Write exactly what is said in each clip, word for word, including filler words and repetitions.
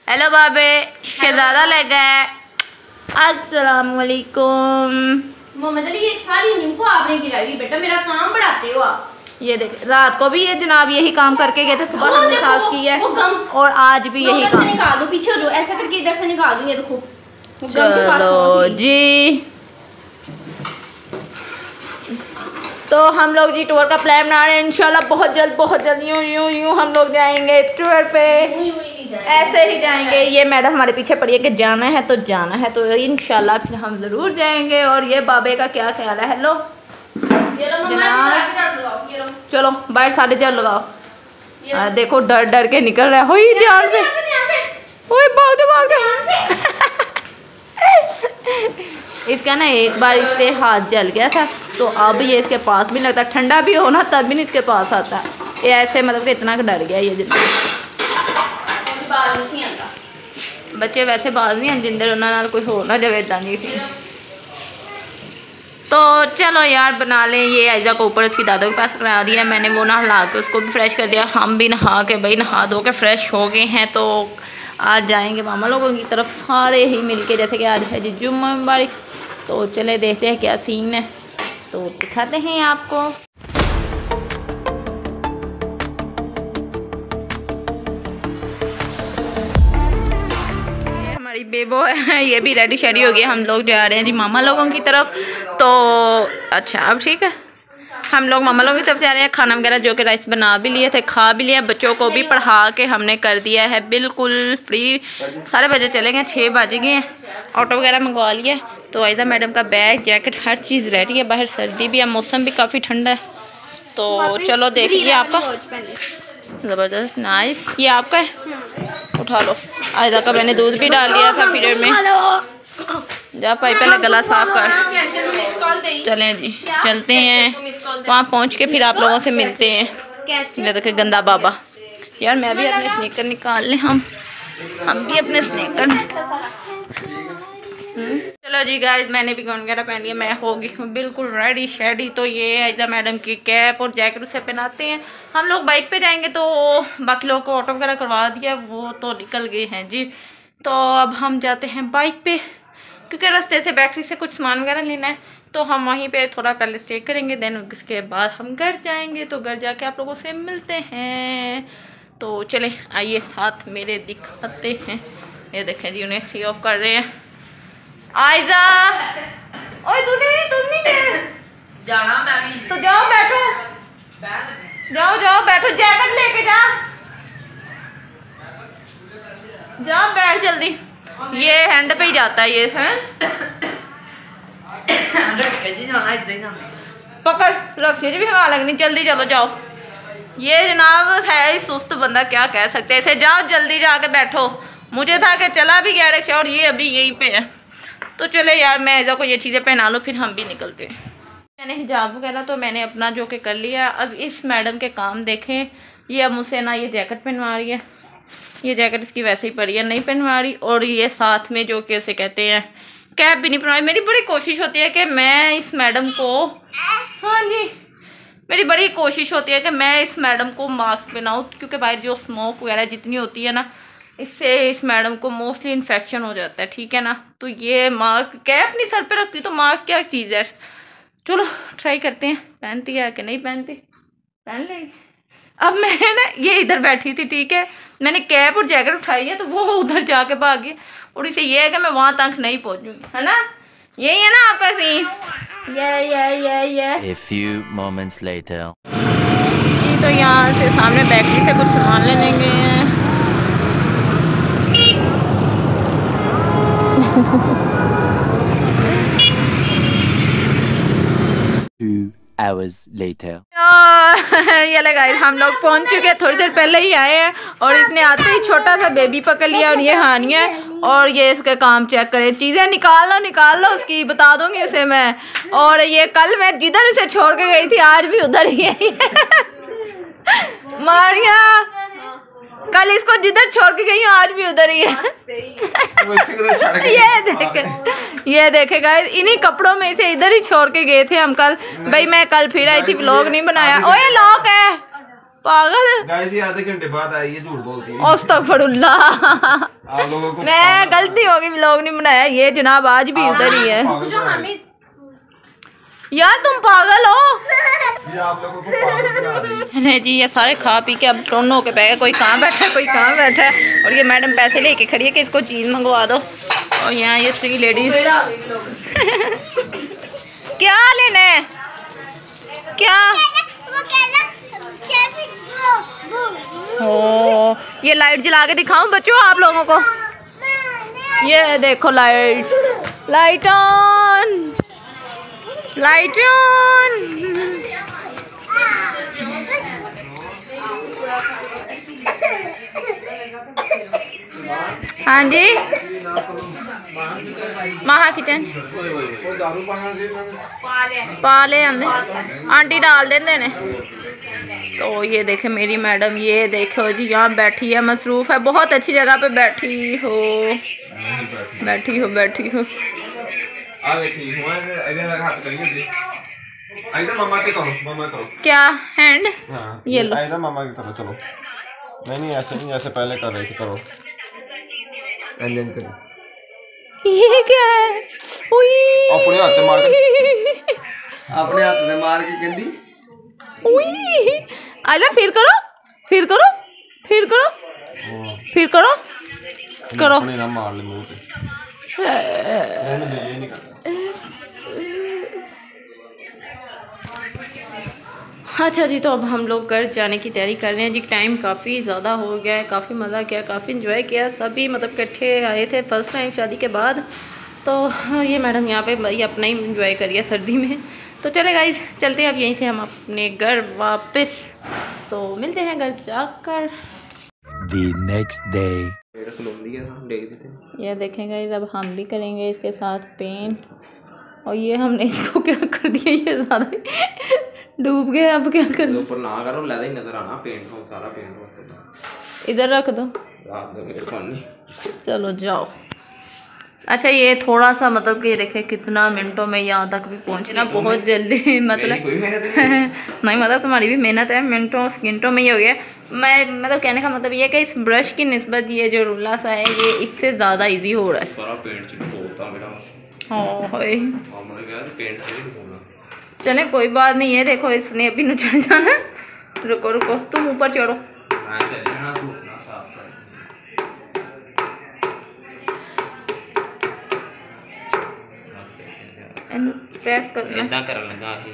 Hello बाबे, शहजादा ले गए। अस्सलाम वालेकुम। मोहम्मद अली, ये सारी नींबू आपने गिराई हुई बेटा, मेरा काम बढ़ाते हो आप। ये देख, रात को भी ये जनाब यही काम करके गए थे, सुबह हमने साफ किया है और आज भी यही काम। निकाल दो, पीछे हो जाओ, ऐसा करके इधर से निकाल दो। ये देखो, चलो जी, तो हम लोग जी टूर का प्लान बना रहे हैं। इंशाल्लाह बहुत जल्द बहुत जल्द यूं यूं यूं हम लोग जाएंगे टूर पे। ऐसे ही जाएंगे। ये मैडम हमारे पीछे पड़ी है कि जाना है तो जाना है, तो इंशाल्लाह फिर हम ज़रूर जाएंगे। और ये बाबे का क्या ख्याल है? हेलो चलो बाहर साढ़े चार लगाओ। आ, देखो डर डर के निकल रहा है। हुई ध्यान से, हुई भाग भाग। इसका ना एक बार इससे हाथ जल गया था, तो अब ये इसके पास भी लगता, ठंडा भी हो ना तब भी नहीं इसके पास आता। ये ऐसे मतलब कि इतना डर गया ये दिन। बच्चे वैसे बाज नहीं हैं जिंदर उन्होंने कोई हो ना जब इदा नहीं सी। तो चलो यार बना लें। ये आयजा को ऊपर उसकी दादों के पास करा दिया मैंने, वो नहा के उसको भी फ्रेश कर दिया। हम भी नहा के भाई नहा धो के फ्रेश हो गए हैं। तो आज जाएंगे मामा लोगों की तरफ सारे ही मिलके, जैसे कि आज है जी जुम्मा मुबारक। तो चले देखते हैं क्या सीन है, तो दिखाते हैं आपको। ये हमारी बेबो है, ये भी रेडी शेडी हो गई। हम लोग जा रहे हैं जी मामा लोगों की तरफ। तो अच्छा अब ठीक है, हम लोग मामा लोगों की तरफ जा रहे हैं। खाना वगैरह जो कि राइस बना भी लिए थे, खा भी लिया, बच्चों को भी पढ़ा के हमने कर दिया है बिल्कुल फ्री। सारे बजे चले गए, छः बज गए हैं। ऑटो वगैरह मंगवा लिया। तो आयजा मैडम का बैग जैकेट हर चीज़ रेडी है। बाहर सर्दी भी है, मौसम भी काफ़ी ठंडा है। तो चलो देखिए आपका ज़बरदस्त नाइस। ये आपका है, उठा लो। आयजा का मैंने दूध भी डाल दिया था फीडर में। जा पाई पहले गला साफ कर। चलें जी चलते हैं, वहाँ पहुँच के फिर आप लोगों से मिलते हैं। ये देखे गंदा बाबा। यार मैं भी अपने स्नीकर निकाल लें, हम हम भी अपने स्नीकर। चलो जी गाइस, मैंने भी गाउन वगैरह पहन लिया, मैं हो गई हूँ बिल्कुल रेडी शेडी। तो ये आयजा मैडम की कैप और जैकेट उसे पहनाते हैं। हम लोग बाइक पे जाएंगे, तो बाकी लोगों को ऑटो वगैरह करवा दिया, वो तो निकल गए हैं जी। तो अब हम जाते हैं बाइक पे, क्योंकि रास्ते से बैटरी से कुछ सामान वगैरह लेना है। तो हम वहीं पे थोड़ा पहले स्टे करेंगे, देन उसके बाद हम घर जाएंगे। तो घर जाके आप लोगों से मिलते हैं। तो चलें आइए साथ मेरे दिखाते हैं। ये देखें जी, उन्हें सी ऑफ कर रहे हैं। आयजा ओए तू नहीं, तुम नहीं गए जाना, मैं भी तो जाओ बैठो, जाओ जाओ बैठो, जैकेट लेके जा, जाओ बैठ जल्दी। ये हैंड पे ही जाता है ये है। पकड़ रक्षे भी हवा लगनी, जल्दी चलो जाओ। ये जनाब है सुस्त बंदा, क्या कह सकते हैं इसे। जाओ जल्दी जाके बैठो। मुझे था कि चला भी गया रिक्शा और ये अभी यहीं पे है। तो चले यार मैं ऐसा को ये चीज़ें पहना लूँ, फिर हम भी निकलते हैं। मैंने हिजाब वगैरह तो मैंने अपना जो कि कर लिया। अब इस मैडम के काम देखें। ये अब मुझसे ना ये जैकेट पहनवा रही है, ये जैकेट इसकी वैसे ही पड़ी है, नहीं पहनवा रही। और ये साथ में जो कि उसे कहते हैं कैप भी नहीं पहनवाई। मेरी बड़ी कोशिश होती है कि मैं इस मैडम को, हाँ जी, मेरी बड़ी कोशिश होती है कि मैं इस मैडम को मास्क पहनाऊँ, क्योंकि बाहर जो स्मोक वगैरह जितनी होती है ना, इससे इस मैडम को मोस्टली इन्फेक्शन हो जाता है, ठीक है ना। तो ये मास्क, कैप नहीं सर पे रखती तो मास्क क्या चीज़ है। चलो ट्राई करते हैं, पहनती है कि नहीं पहनती, पहन लेंगे। अब मैं ना ये इधर बैठी थी, ठीक है, मैंने कैप और जैकेट उठाई है, तो वो उधर जाके भाग गई। और इसे ये है कि मैं वहाँ तक नहीं पहुँचूँगी, है ना। यही है ना आपका सीन। ये ये ये ये A few moments later. ये तो यहाँ से सामने बेकरी से कुछ सामान लेने गए हैं। Two hours later. ये लगाए हम लोग पहुंच चुके, थोड़ी देर पहले ही आए हैं। और इसने आते ही छोटा सा बेबी पकड़ लिया। और ये हानिया है, और ये इसका काम चेक करे, चीज़ें निकाल लो निकाल लो उसकी, बता दूंगी उसे मैं। और ये कल मैं जिधर इसे छोड़ के गई थी आज भी उधर ही है। मारिया कल इसको जिधर छोड़ के गई हूँ आज भी उधर ही है। ये देखे ये देखेगा, इन्हीं कपड़ों में इसे इधर ही छोड़ के गए थे हम कल। भाई मैं कल फिर आई थी, व्लॉग नहीं बनाया। ओए लॉक है पागल। गाइस ये आधे घंटे बाद आई है, झूठ बोलती है। अस्तगफिरुल्लाह। आप लोगों को मैं गलती होगी व्लॉग नहीं बनाया। ये जनाब आज भी उधर ही है। जो हमें यार तुम पागल हो। ये आप लोगों को पागल बना रही है। नहीं जी, ये सारे खा पी के अब टोन होके बैठे, कोई कहाँ बैठा है कोई कहाँ बैठा है। और ये मैडम पैसे लेके खड़ी है कि इसको चीज़ मंगवा दो। और यहाँ ये थ्री लेडीज क्या लेना है क्या? ओ ये लाइट जला के दिखाऊं बच्चों आप लोगों को? ये देखो light, light on, light on. हाँ जी, महा किचन पाले आंदे आंटी डाल देंदे ने। तो ये देखे मेरी मैडम, ये देखो जी यहाँ बैठी है, मसरूफ है, बहुत अच्छी जगह पे बैठी हो, बैठी हो बैठी हो। मामा के करो, मामा करो क्या हैंड? हाँ, ये लो। आइदा मामा के करो। चलो नहीं नहीं ऐसे नहीं, ऐसे पहले कर रहे थे। करो इंजन करो। ये क्या है? अपने हाथ से मार के, अपने हाथ में मार के गंदी। आजा फिर करो, फिर करो, फिर करो, फिर करो, करो। अपने ना मार ले मुंह पे। ये नहीं करता। अच्छा जी, तो अब हम लोग घर जाने की तैयारी कर रहे हैं जी। टाइम काफ़ी ज़्यादा हो गया है, काफ़ी मज़ा किया, काफ़ी इंजॉय किया। सभी मतलब इकट्ठे आए थे फर्स्ट टाइम शादी के बाद। तो ये मैडम यहाँ पे भाई अपना ही इंजॉय करिए सर्दी में। तो चले गाइस, चलते हैं अब यहीं से हम अपने घर वापस। तो मिलते हैं घर जाकर। The next day. ये देखें गाइस, अब हम भी करेंगे इसके साथ पेंट। और ये हमने इसको क्या कर दिया, ये ज़्यादा डूब गए। अब क्या कर, ऊपर ना करो, लैदा ही नजर आना पेंट हो, सारा पेंट हो। इधर रख दो, रात दो मेरे पानी। चलो जाओ। अच्छा ये थोड़ा सा मतलब कि देखे कितना मिनटों में यहाँ तक भी पहुँचना, बहुत जल्दी मतलब नहीं मतलब तुम्हारी भी मेहनत है, मिनटों सेकंडों में ही हो गया। मैं मतलब कहने का मतलब ये है कि इस ब्रश की निस्बत ये जो रुला सा है ये इससे ज़्यादा इजी हो रहा है। सारा पेंट चिपकोता मेरा। हाँ होए, हमने कहा पेंट से ही धोना। चले कोई बात नहीं है। देखो इसने अभी न चढ़ जाना। रुको रुको, तुम ऊपर चढ़ो। मैं चल जाना, धोना साफ कर। प्रेस करना, इतना कर लगा ही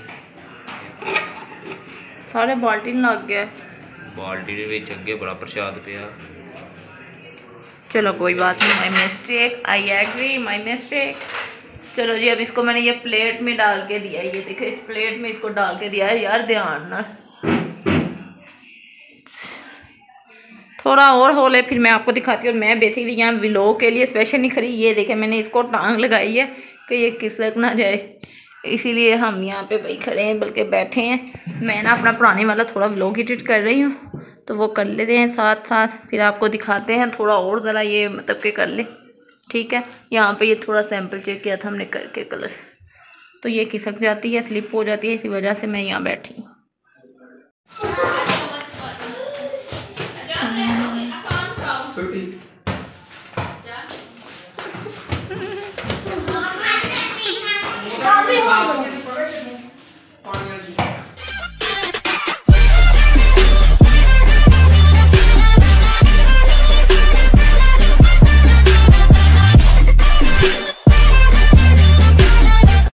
सारे बाल्टी लग गया। बाल्टी ਦੇ ਵਿੱਚ ਅੱਗੇ बड़ा प्रसाद ਪਿਆ। चलो कोई बात नहीं, my mistake, I agree, my mistake. चलो जी, अब इसको मैंने ये प्लेट में डाल के दिया है। ये देखो इस प्लेट में इसको डाल के दिया है यार, ध्यान ना थोड़ा और हो ले फिर मैं आपको दिखाती हूँ। और मैं बेसिकली यहाँ व्लॉग के लिए स्पेशल नहीं खड़ी। ये देखे मैंने इसको टांग लगाई है कि ये खिसक ना जाए, इसीलिए हम यहाँ पे भाई खड़े हैं, बल्कि बैठे हैं। मैं ना अपना पुराने वाला थोड़ा व्लॉग एडिट कर रही हूँ, तो वो कर लेते हैं साथ साथ, फिर आपको दिखाते हैं। थोड़ा और ज़रा ये मतलब के कर ले, ठीक है। यहाँ पे ये थोड़ा सैंपल चेक किया था हमने करके कलर, तो ये खिसक जाती है, स्लिप हो जाती है, इसी वजह से मैं यहाँ बैठी। छोटी